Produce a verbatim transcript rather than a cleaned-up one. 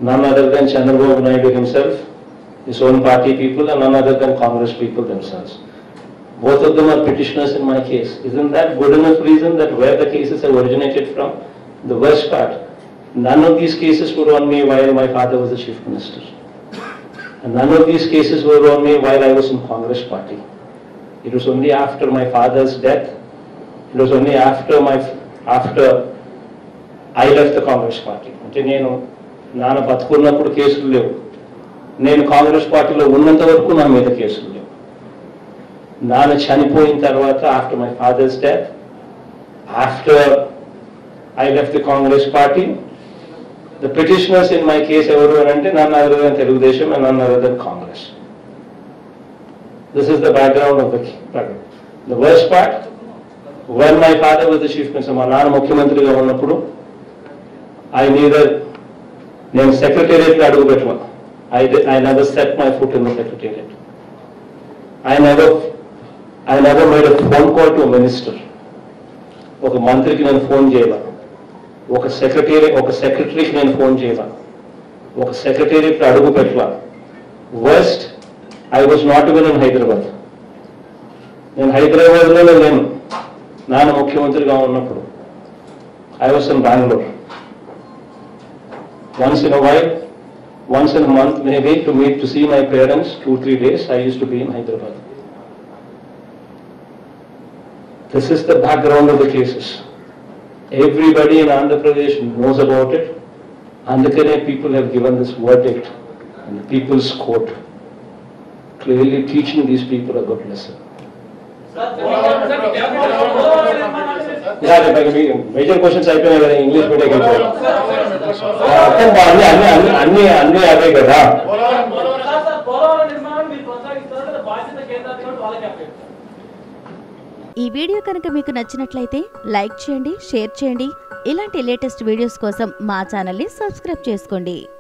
none other than Chandrababu Naidu himself, his own party people, and none other than Congress people themselves. Both of them are petitioners in my case. Isn't that good enough reason that where the cases have originated from? The worst part, none of these cases were on me while my father was the chief minister. And none of these cases were on me while I was in Congress party. It was only after my father's death, it was only after my, after I left the Congress party. అంటే నేను నాన్న బతుకున్నప్పుడు కేసులు లేవు, నేను కాంగ్రెస్ పార్టీలో ఉన్నంత వరకు నా మీద కేసులు లేవు. నాన్న చనిపోయిన తర్వాత, after my father's death, after I left the Congress party, the petitioners in my case evaru ante none other than Telugu Desam and none other than Congress. This is the background of the problem. The worst part, when my father was the chief minister, ma nana mukhyamantri ga unnappudu, I neither nenu secretariat lo adugu pettuva. I did, I never set my foot in the secretariat. I never I never made a phone call to a minister. ఒక మంత్రికి నేను phone చేయాల, ఒక secretary ఒక సెక్రటరీకి నేను phone చేయాల, ఒక సెక్రటరీకి అడుగు పెట్టాల. Worst, I was not even in Hyderabad. నేను హైదరాబాద్లో లేను నాన్న ముఖ్యమంత్రిగా ఉన్నప్పుడు. I was in Bengaluru. Once in a while, once in a month maybe to meet to see my parents, two three days I use to be in Hyderabad. This is the background of the cases. Everybody in Andhra Pradesh knows about it. Andhra people have given this verdict in the People's Court, clearly teaching these people a good lesson. Yeah, major questions I can have in English, but I can tell. Anni anni ave kada. ఈ video కనుక మీకు నచ్చినట్లయితే like చేయండి, share చేయండి. ఇలాంటి latest videos కోసం మా ఛానల్ని సబ్స్క్రైబ్ చేసుకోండి.